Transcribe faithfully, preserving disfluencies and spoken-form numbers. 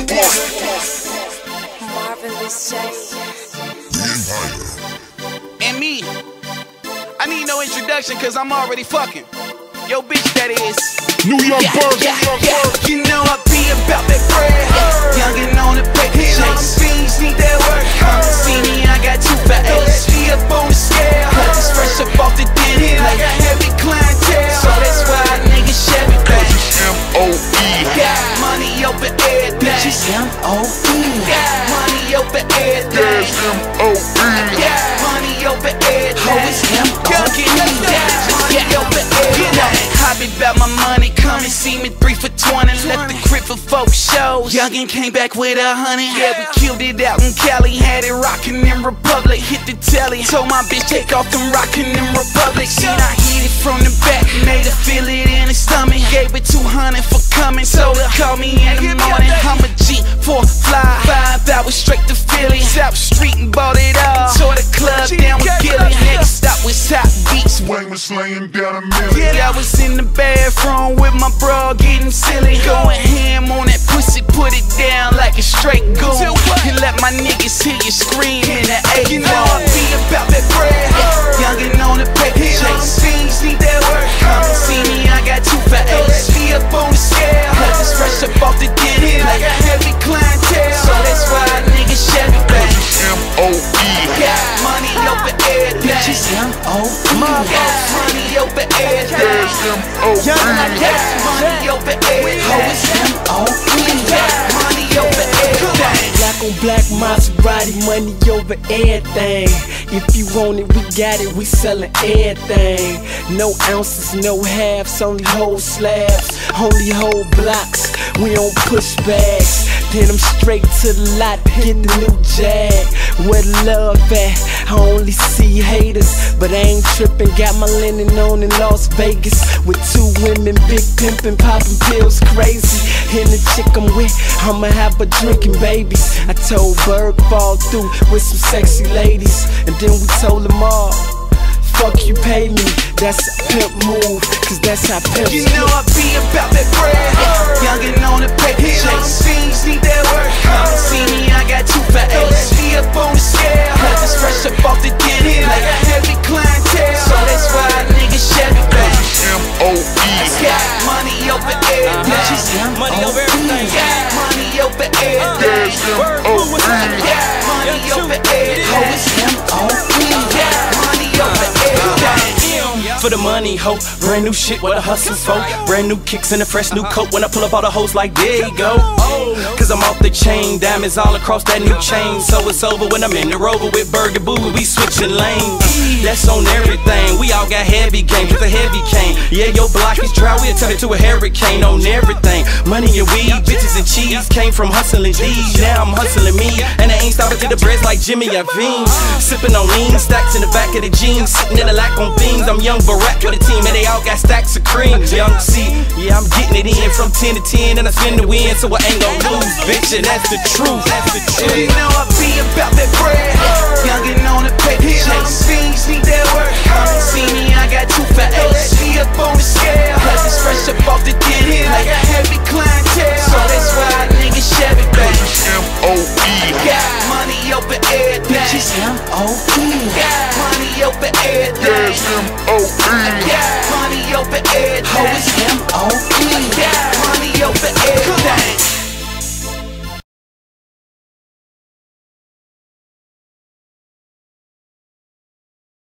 Marvelous J. And me, I need no introduction cause I'm already fucking. Yo bitch that is New York yeah, Bird, yeah, New York yeah. Bird. You know I be about that bread. Youngin' on the paper chase. Fiends need that work. Come and see me, I got two for H. Be up on the scale. Cut this fresh up off the den. I got heavy clientele, so that's why niggas Chevy back. M O E. Got money over everything. Bitches M O E. Got money over everything. There's M O E. Got money over everything. Oh, it's M O E. Money over everything. I be about my money, come and see me three for twenty. Left the crib for four shows. Youngin' came back with a hundred. Yeah, we killed it out in Cali. Had it rockin' in Republic. Hit the telly. Told my bitch take off them rockin' in Republic. She I hit it from the back, made her feel it in her stomach. Gave it two hundred for coming. So they call me in the morning. I'm a G for fly. Five hours straight to Philly. South Street and bought it all. Tore the club down with Gilly. Next stop was Top Beats. Wayne was laying down a million. Yeah, I was in the bathroom with my bra getting silly. Going ham on that pussy, put it down like a straight goon. And let my niggas hear you scream in the A. You know I be about that bread. Youngin' on the paper chase. Fiends need that work. Come and see me, I got two for H. Be up on the scale. Cut this fresh up off the den. I got heavy clientele, so that's why niggas Chevy back. M O E. Got money over everything. Bitches M O E. Got money over everything. There's M O E. Got money over everything. Oh, it's M O E. Got money over everything. Black on black Maserati, money over everything. If you want it, we got it, we sellin' everything. No ounces, no halves, only whole slabs, only whole blocks. We don't push bags. Then I'm straight to the lot, get the new Jag. Where the love at? I only see haters, but I ain't trippin'. Got my linen on in Las Vegas with two women, big pimpin', poppin' pills, crazy. And the chick I'm with, I'ma have her drinking babies. I told Berg fall through with some sexy ladies, and then we told them all, fuck you pay me, that's a pimp move, cause that's how pimps You know I be about that bread. Youngin' on the paper chase. Fiends need that work. Come and see me, I got two for H. Be up on the scale. Cut this fresh up off the den. I got heavy clientele, so that's why niggas Chevy back. M O E. Got money over everything. Bitches money over everything. Got money over everything. There's M O E. Got money over everything. Oh, it's M O E. Got money over everything. For the money, ho, brand new shit, what a hustle for. Brand new kicks and a fresh new coat. When I pull up all the hoes like, there you go. Cause I'm off the chain, diamonds all across that new chain. So it's over when I'm in the Rover with Burger Boo. We switching lanes, that's on everything. We all got heavy game, with a heavy cane. Yeah, your block is dry, we'll turn it to a hurricane on everything. Money and weed, bitches and cheese. Came from hustling D's, now I'm hustling me. And I ain't stopping to the breads like Jimmy Iovine. Sipping on lean, stacks in the back of the jeans. Sitting in the lack on things, I'm young Barack with a team, and they all got stacks of cream. Young C, yeah, I'm getting it in from ten to ten, and I spin the win, so I ain't gon' lose, bitch, and that's the truth. That's the truth. You know I be about that bread. Youngin' on the paper chase. Fiends need that work. Come and see me, I got two for H. Be up on the scale. Cut this fresh up off the den. I got heavy clientele, so that's why